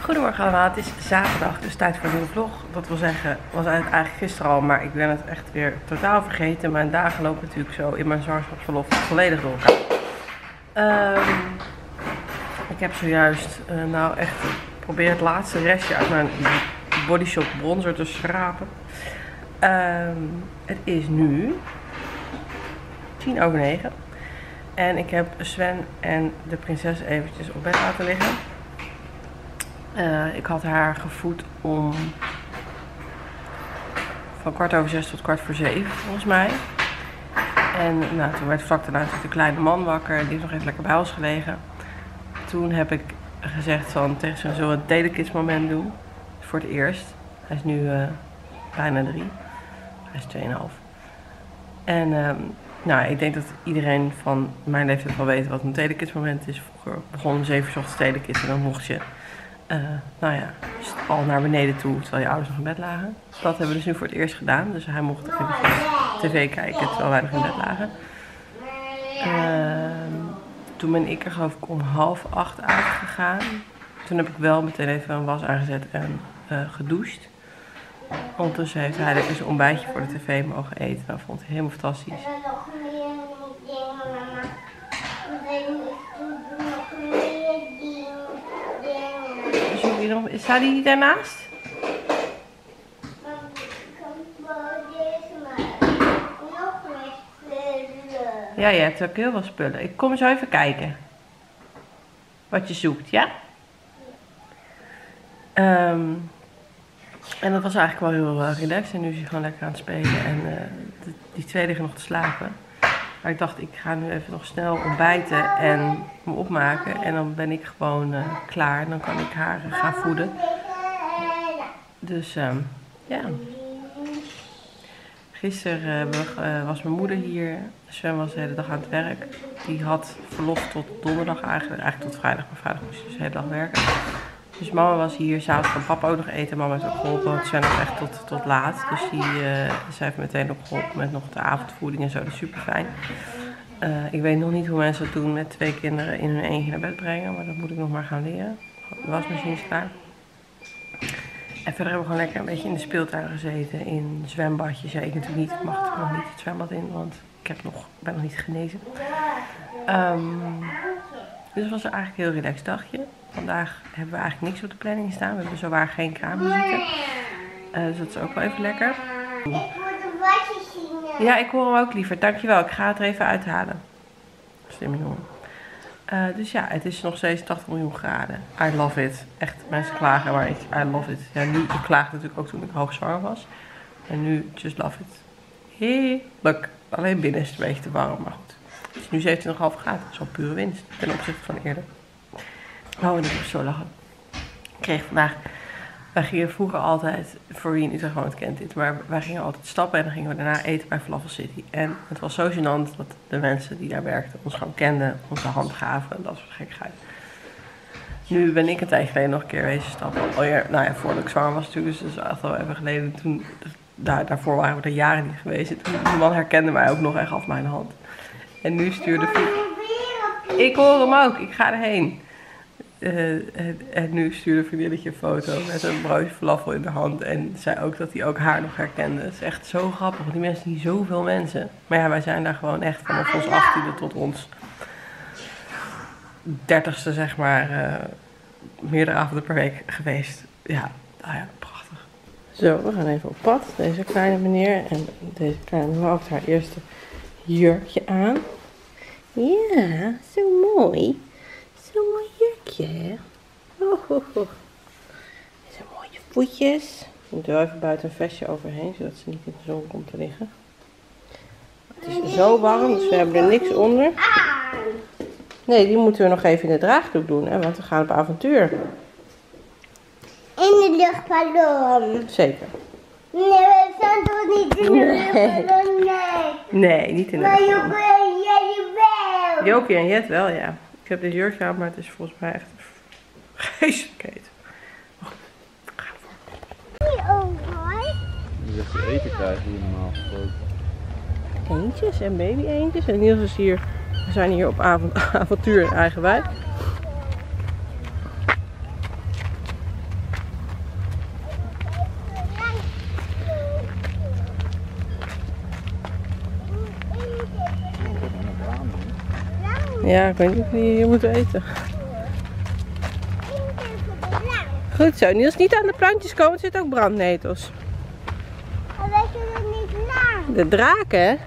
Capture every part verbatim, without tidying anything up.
Goedemorgen allemaal, het is zaterdag, dus tijd voor een nieuwe vlog. Dat wil zeggen, was eigenlijk gisteren al, maar ik ben het echt weer totaal vergeten. Mijn dagen lopen natuurlijk zo in mijn zwangerschapsverlof volledig door elkaar. Um, ik heb zojuist, uh, nou echt, probeer het laatste restje uit mijn Body Shop bronzer te schrapen. Um, het is nu tien over negen. En ik heb Sven en de prinses eventjes op bed laten liggen. Uh, ik had haar gevoed om van kwart over zes tot kwart voor zeven volgens mij. En nou, toen werd vlak daarna de kleine man wakker. Die heeft nog even lekker bij ons gelegen. Toen heb ik gezegd van tegen zijn zo een telekids moment doen. Voor het eerst. Hij is nu uh, bijna drie. Hij is tweeënhalf. En um, nou, ik denk dat iedereen van mijn leeftijd wel weet wat een telekids moment is. Vroeger begon om zeven uur 's ochtends telekids en dan mocht je Uh, nou ja, al naar beneden toe terwijl je ouders nog in bed lagen. Dat hebben we dus nu voor het eerst gedaan. Dus hij mocht even tv kijken terwijl wij nog in bed lagen. Uh, toen ben ik er geloof ik om half acht uitgegaan. Toen heb ik wel meteen even een was aangezet en uh, gedoucht. Ondertussen heeft hij lekker zijn ontbijtje voor de tv mogen eten. Dat vond hij helemaal fantastisch. Staat die daarnaast? Ja, je hebt ook heel veel spullen. Ik kom zo even kijken. Wat je zoekt, ja? Um, en dat was eigenlijk wel heel uh, relaxed. En nu is hij gewoon lekker aan het spelen. En uh, die, die twee liggen nog te slapen. Maar ik dacht, ik ga nu even nog snel ontbijten en me opmaken. En dan ben ik gewoon uh, klaar. En dan kan ik haar uh, gaan voeden. Dus um, ja. Gisteren uh, uh, was mijn moeder hier. Sven was de hele dag aan het werk. Die had verlof tot donderdag eigenlijk. Eigenlijk tot vrijdag. Maar vrijdag moest ze dus de hele dag werken. Dus mama was hier. S'avonds kan papa ook nog eten. Mama heeft ook geholpen. Want Sven was echt tot, tot laat. Dus die, uh, zij heeft meteen ook geholpen met nog de avondvoeding en zo. Dat is super fijn. Uh, ik weet nog niet hoe mensen het doen met twee kinderen in hun eentje naar bed brengen. Maar dat moet ik nog maar gaan leren. De wasmachine is klaar. En verder hebben we gewoon lekker een beetje in de speeltuin gezeten. In zwembadjes. Ja, ik natuurlijk niet. Ik mag natuurlijk nog niet het zwembad in. Want ik heb nog, ben nog niet genezen. Um, dus het was eigenlijk een heel relaxed dagje. Vandaag hebben we eigenlijk niks op de planning staan. We hebben zowaar geen kraamvisite. Uh, dus dat is ook wel even lekker. Ik moet een wasje zien. Ja, ik hoor hem ook liever. Dankjewel. Ik ga het er even uithalen. Slimme jongen. Uh, dus ja, het is nog steeds tachtig miljoen graden. I love it. Echt, mensen klagen, maar ik, I love it. Ja, nu, ik klaagde natuurlijk ook toen ik hoogzwanger was. En nu, just love it. Heerlijk. Alleen binnen is het een beetje te warm, maar goed. Het is nu zeventien komma vijf graden. Dat is al pure winst ten opzichte van eerder. Oh, en ik moet zo lachen. Ik kreeg vandaag... Wij gingen vroeger altijd, voor wie in Utrecht woont kent dit, maar wij gingen altijd stappen en dan gingen we daarna eten bij Falafel City. En het was zo gênant dat de mensen die daar werkten ons gewoon kenden, ons de hand gaven en dat soort gekkigheid. Nu ben ik een tijdje geleden nog een keer wezen stappen. Oh ja, nou ja, voordat ik zwanger was natuurlijk, dus dat is echt al even geleden. Toen, daar, daarvoor waren we er jaren niet geweest. Toen, die man herkende mij ook nog echt af mijn hand. En nu stuurde... Ik hoor hem ook, ik ga erheen. Uh, en, en nu stuurde een vriendinnetje een foto met een broodje falafel in de hand. En zei ook dat hij ook haar nog herkende. Het is echt zo grappig, want die mensen zien zoveel mensen. Maar ja, wij zijn daar gewoon echt vanaf ons achttiende tot ons dertigste, zeg maar, uh, meerdere avonden per week geweest. Ja, nou ja, prachtig. Zo, we gaan even op pad. Deze kleine meneer en deze kleine mevrouw heeft haar eerste jurkje aan. Ja, zo mooi. Zo'n mooi jurkje, hè? Oh, oh, oh. Deze mooie voetjes. Ik moet er wel even buiten een vestje overheen, zodat ze niet in de zon komt te liggen. Het is zo warm, dus we hebben er niks onder. Nee, die moeten we nog even in de draagdoek doen, hè? Want we gaan op avontuur. In de luchtballon. Zeker. Nee, we staan toch niet in de luchtballon, nee. Nee, niet in de maar luchtballon. Maar Jokie en jij wel. Jokie en Jet wel, ja. Ik heb dit jurkje aan, maar het is volgens mij echt een geestelijkheid. Ga ervoor. Je zegt ze eten krijgen hier normaal gesproken. Eentjes en baby eentjes. En Niels is hier, we zijn hier op avond, avontuur in eigen wijk. Ja, ik weet niet of we die hier moeten eten. Goed zo, Niels, niet aan de plantjes komen, er zitten ook brandnetels. Maar wij kunnen niet lang. De draken, hè?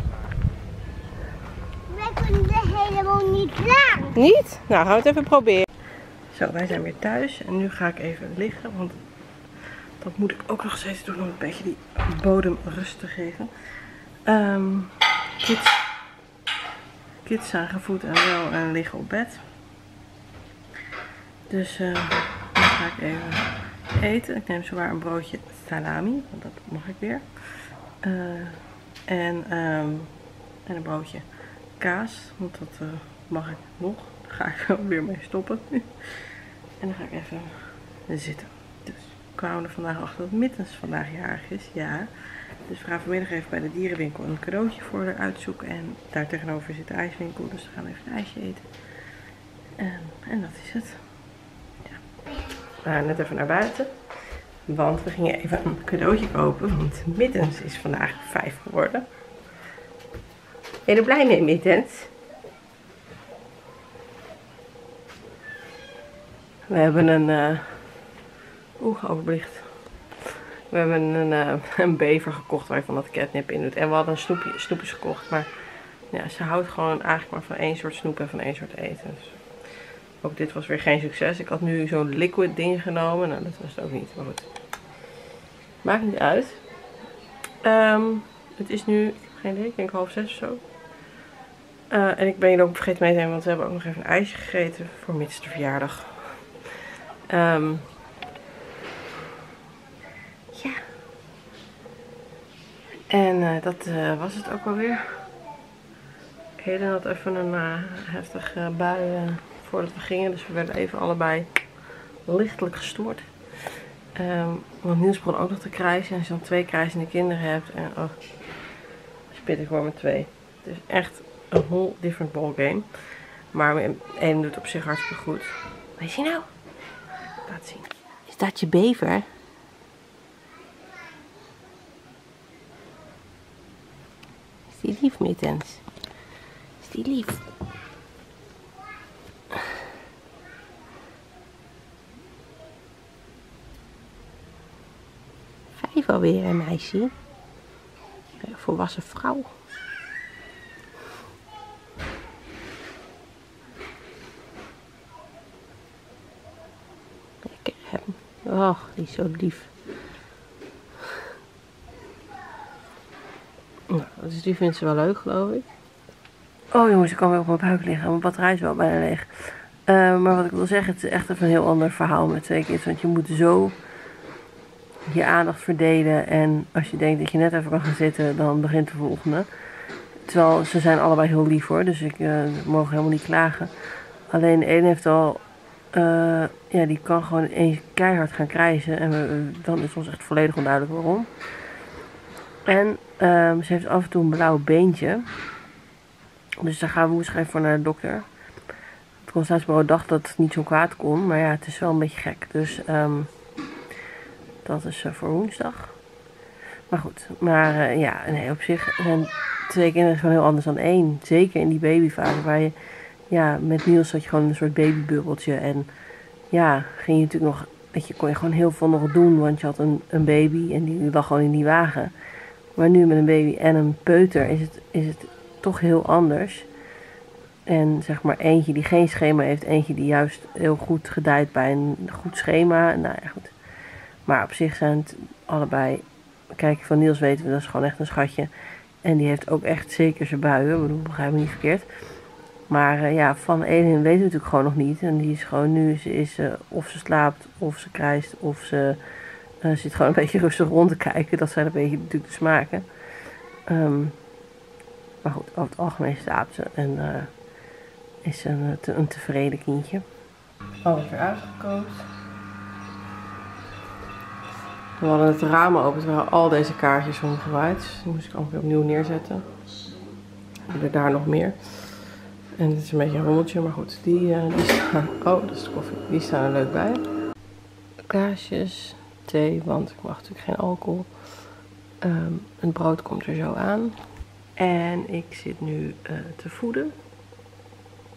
Wij kunnen er helemaal niet lang. Niet? Nou, gaan we het even proberen. Zo, wij zijn weer thuis en nu ga ik even liggen, want dat moet ik ook nog steeds doen om een beetje die bodem rust te geven. Um, kids, kids zijn gevoed en wel en liggen op bed. Dus uh, nu ga ik even eten. Ik neem zowaar een broodje salami, want dat mag ik weer. Uh, en, um, en een broodje kaas, want dat uh, mag ik nog. Daar ga ik er weer mee stoppen. En dan ga ik even zitten. Dus we kwamen er vandaag achter dat Mittens vandaag jarig is. Ja. Dus we gaan vanmiddag even bij de dierenwinkel een cadeautje voor haar uitzoeken. En daar tegenover zit de ijswinkel. Dus we gaan even een ijsje eten. En, en dat is het. Ja. We gaan net even naar buiten. Want we gingen even een cadeautje kopen. Want Mittens is vandaag vijf geworden. Ben je er blij mee, Mittens? We hebben een... Uh... Oeh, overbelicht. We hebben een, uh, een bever gekocht waar je van dat catnip in doet. En we hadden een snoepje, snoepjes gekocht. Maar ja, ze houdt gewoon eigenlijk maar van één soort snoep en van één soort eten. Dus ook dit was weer geen succes. Ik had nu zo'n liquid ding genomen. Nou, dat was het ook niet. Maar goed. Maakt niet uit. Um, het is nu, geen idee, ik denk half zes of zo. Uh, en ik ben jullie ook vergeten mee te nemen, want we hebben ook nog even een ijsje gegeten voor Mits de verjaardag. Um, ja. En uh, dat uh, was het ook alweer. Heden had even een uh, heftige bui uh, voordat we gingen. Dus we werden even allebei lichtelijk gestoord. Um, want Niels begon ook nog te krijsen. En als je dan twee krijzende kinderen hebt. En oh, spit ik gewoon met twee. Het is echt een whole different ballgame. Maar één doet op zich hartstikke goed. Wat is hij nou? Laat zien. Is dat je bever? Is die lief, Mittens? Is die lief? Vijf alweer, een meisje. Een volwassen vrouw. Lekker hebben. Oh, die is zo lief. Nou, dus die vindt ze wel leuk, geloof ik. Oh jongens, ik kan weer op mijn buik liggen. Mijn batterij is wel bijna leeg. Uh, maar wat ik wil zeggen, het is echt even een heel ander verhaal met twee kids. Want je moet zo je aandacht verdelen. En als je denkt dat je net even kan gaan zitten, dan begint de volgende. Terwijl ze zijn allebei heel lief hoor. Dus ik uh, mogen helemaal niet klagen. Alleen de een heeft al... Uh, ja, die kan gewoon eens keihard gaan krijsen. En we, dan is ons echt volledig onduidelijk waarom. En uh, ze heeft af en toe een blauw beentje. Dus daar gaan we woensdag even voor naar de dokter. Het consultatiebureau dacht dat het niet zo kwaad kon. Maar ja, het is wel een beetje gek. Dus um, dat is uh, voor woensdag. Maar goed. Maar uh, ja, nee, op zich zijn twee kinderen gewoon heel anders dan één. Zeker in die babyfase waar je... Ja, met Niels had je gewoon een soort babybubbeltje. En ja, ging je natuurlijk nog... Weet je, kon je gewoon heel veel nog doen. Want je had een, een baby en die lag gewoon in die wagen. Maar nu met een baby en een peuter is het, is het toch heel anders. En zeg maar eentje die geen schema heeft. Eentje die juist heel goed gedijt bij een goed schema. Nou ja, goed. Maar op zich zijn het allebei... Kijk, van Niels weten we, dat is gewoon echt een schatje. En die heeft ook echt zeker zijn buien. Ik bedoel, begrijp me niet verkeerd. Maar uh, ja, van Elin weten we natuurlijk gewoon nog niet. En die is gewoon nu, ze is uh, of ze slaapt, of ze krijst, of ze uh, zit gewoon een beetje rustig rond te kijken. Dat zijn een beetje natuurlijk de smaken. Um, maar goed, over het algemeen slaapt ze en uh, is een, te, een tevreden kindje. Alles weer uitgekookt. We hadden het raam open, er waren al deze kaartjes omgewaaid. Dus die moest ik allemaal weer opnieuw neerzetten. En er daar nog meer. En dit is een beetje een rommeltje, maar goed, die, uh, die staan... Oh, dat is de koffie. Die staan er leuk bij. Kaasjes, thee, want ik mag natuurlijk geen alcohol. Um, het brood komt er zo aan. En ik zit nu uh, te voeden.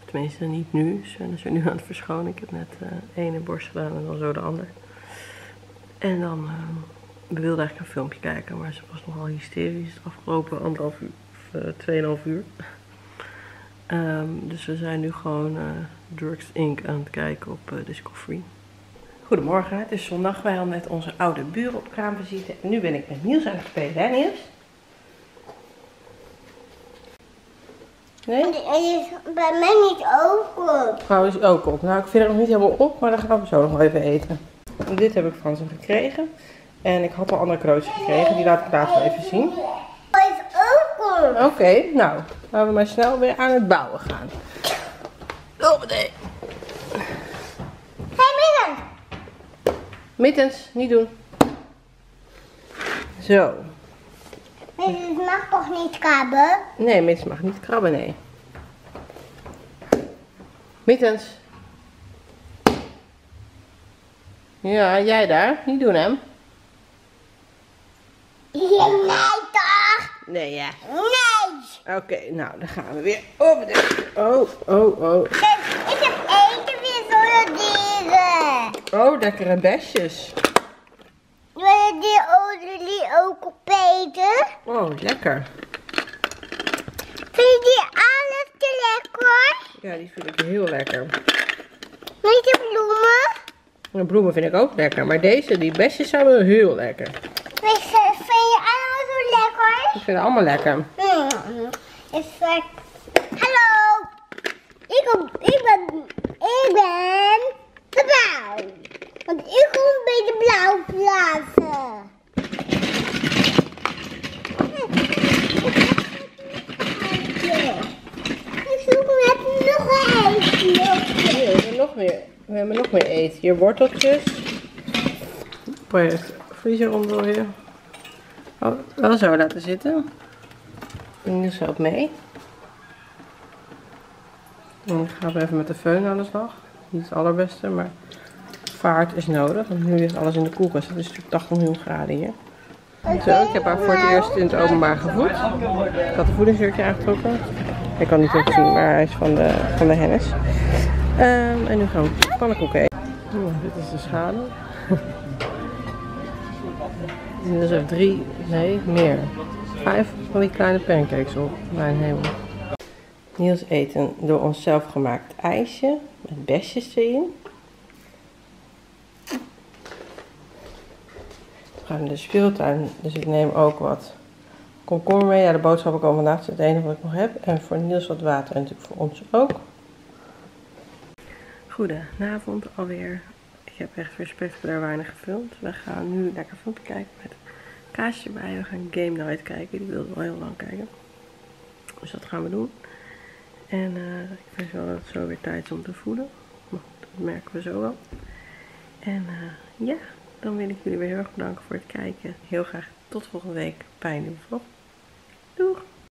tenminste niet nu. Sven is er nu aan het verschonen. Ik heb net de uh, ene borst gedaan en dan zo de ander. En dan, uh, we wilden eigenlijk een filmpje kijken, maar ze was nogal hysterisch de afgelopen anderhalf uur, of uh, tweeënhalf uur. Um, dus we zijn nu gewoon uh, Drugs incorporated aan het kijken op uh, Discovery. Goedemorgen, het is zondag. Wij hadden net onze oude buren op kraamvisite. En nu ben ik met Niels aan het spelen, hè Niels? Nee? Het is bij mij niet open. Gauw is ook op. Nou, ik vind het nog niet helemaal op, maar dan gaan we zo nog wel even eten. En dit heb ik van ze gekregen. En ik had al andere cadeautjes gekregen, die laat ik later wel even zien. Het is open. Oké, okay, nou, laten we maar snel weer aan het bouwen gaan. Oh, nee. Hé, Mittens. Mittens, niet doen. Zo. Mittens mag toch niet krabben? Nee, Mittens mag niet krabben, nee. Mittens. Ja, jij daar. Niet doen, hè? Nee, toch? Nee, ja. Nee. Oké, okay, nou, dan gaan we weer. Oh, oh, oh, oh. Kijk, ik heb eten weer zonder dieren. Oh, lekkere besjes. Willen die olie ook opeten? Oh, lekker. Vind je die alles te lekker? Ja, die vind ik heel lekker. Weet je bloemen? De bloemen vind ik ook lekker, maar deze, die besjes zijn wel heel lekker. Vind je, vind je allemaal zo lekker? Ik vind het allemaal lekker. Hmm. Is het... Hallo! Ik, kom, ik ben... Ik ben... de blauw. Want ik kom bij de blauw plaatsen. Ik zoek net nog een ijsje. Hier, we hebben nog meer, we hebben nog meer eten. Hier worteltjes. Project vriezer omdooien. Oh, wel zo laten zitten. En Niels helpt mee. En dan gaan we even met de föhn aan de slag. Niet het allerbeste, maar vaart is nodig. Want nu is alles in de koelkast. Het is natuurlijk tachtig miljoen graden hier. Zo, ik heb haar voor het eerst in het openbaar gevoed. Ik had een voedingsjurkje aangetrokken. Ik kan niet goed zien, maar hij is van de, van de Hennis. Um, en nu gaan we pannenkoeken eten. Oh, dit is de schade. Dus er drie, nee, meer. Vijf van die kleine pancakes op. Mijn hemel. Niels eet een door onszelf gemaakt ijsje met besjes erin. We gaan in de speeltuin, dus ik neem ook wat komkommer mee. Ja, de boodschappen komen vandaag, dat is het enige wat ik nog heb. En voor Niels wat water en natuurlijk voor ons ook. Goedenavond alweer. Ik heb echt weer spectaculair weinig gefilmd. We gaan nu lekker een filmpje kijken met kaasje erbij. We gaan Game Night kijken, die wilde wel heel lang kijken. Dus dat gaan we doen. En uh, ik vind wel dat het zo weer tijd is om te voeden. Maar goed, dat merken we zo wel. En uh, ja, dan wil ik jullie weer heel erg bedanken voor het kijken. Heel graag tot volgende week bij een nieuwe vlog. Doeg!